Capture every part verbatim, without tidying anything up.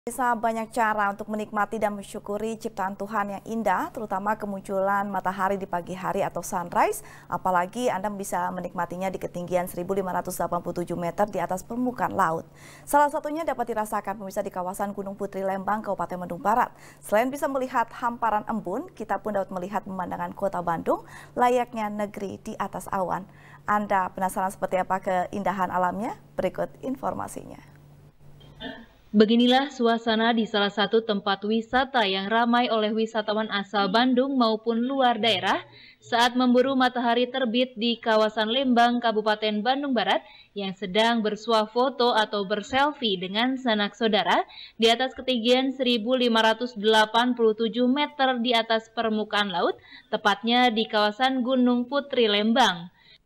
Bisa banyak cara untuk menikmati dan mensyukuri ciptaan Tuhan yang indah, terutama kemunculan matahari di pagi hari atau sunrise, apalagi Anda bisa menikmatinya di ketinggian seribu lima ratus delapan puluh tujuh meter di atas permukaan laut. Salah satunya dapat dirasakan pemirsa di kawasan Gunung Putri Lembang, Kabupaten Bandung Barat. Selain bisa melihat hamparan embun, kita pun dapat melihat pemandangan kota Bandung layaknya negeri di atas awan. Anda penasaran seperti apa keindahan alamnya? Berikut informasinya. Beginilah suasana di salah satu tempat wisata yang ramai oleh wisatawan asal Bandung maupun luar daerah saat memburu matahari terbit di kawasan Lembang, Kabupaten Bandung Barat yang sedang bersuah foto atau berselfie dengan sanak saudara di atas ketinggian seribu lima ratus delapan puluh tujuh meter di atas permukaan laut, tepatnya di kawasan Gunung Putri Lembang.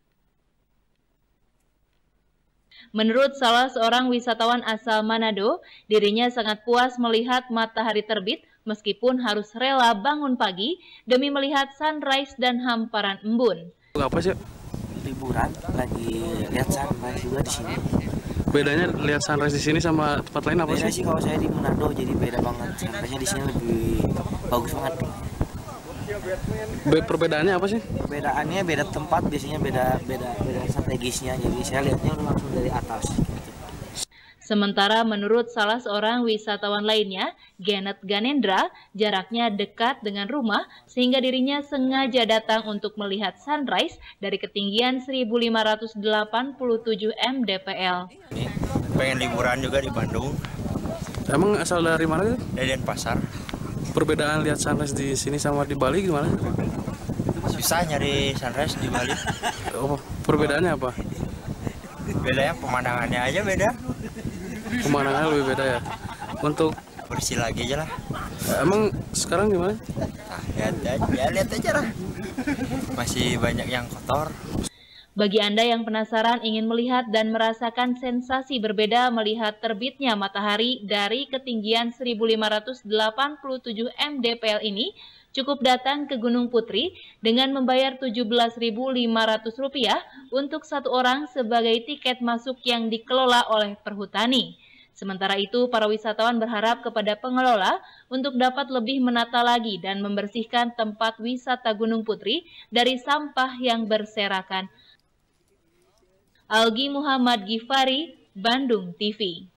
Menurut salah seorang wisatawan asal Manado, dirinya sangat puas melihat matahari terbit meskipun harus rela bangun pagi demi melihat sunrise dan hamparan embun. Apa sih? Liburan, lagi lihat sunrise juga di sini. Bedanya lihat sunrise di sini sama tempat lain apa Beda sih? sih kalau saya di Manado, jadi beda banget. Sunrise-nya di sini lebih bagus banget. Be perbedaannya apa sih? Perbedaannya beda tempat, biasanya beda beda beda strategisnya. Jadi saya lihatnya langsung dari atas. Gitu. Sementara menurut salah seorang wisatawan lainnya, Genet Ganendra, jaraknya dekat dengan rumah sehingga dirinya sengaja datang untuk melihat sunrise dari ketinggian seribu lima ratus delapan puluh tujuh mdpl. Ini pengen liburan juga di Bandung. Emang asal dari mana tuh? Dari Denpasar. Perbedaan lihat sunrise di sini sama di Bali gimana? Susah nyari sunrise di Bali. Oh, perbedaannya apa? Bedanya pemandangannya aja beda. Pemandangannya lebih beda ya. Untuk Bersih lagi aja lah. emang sekarang gimana? Nah, lihat aja, ya, lihat aja lah. Masih banyak yang kotor. Bagi Anda yang penasaran ingin melihat dan merasakan sensasi berbeda melihat terbitnya matahari dari ketinggian seribu lima ratus delapan puluh tujuh mdpl ini, cukup datang ke Gunung Putri dengan membayar tujuh belas ribu lima ratus rupiah untuk satu orang sebagai tiket masuk yang dikelola oleh Perhutani. Sementara itu, para wisatawan berharap kepada pengelola untuk dapat lebih menata lagi dan membersihkan tempat wisata Gunung Putri dari sampah yang berserakan. Algi Muhammad Gifari, Bandung T V.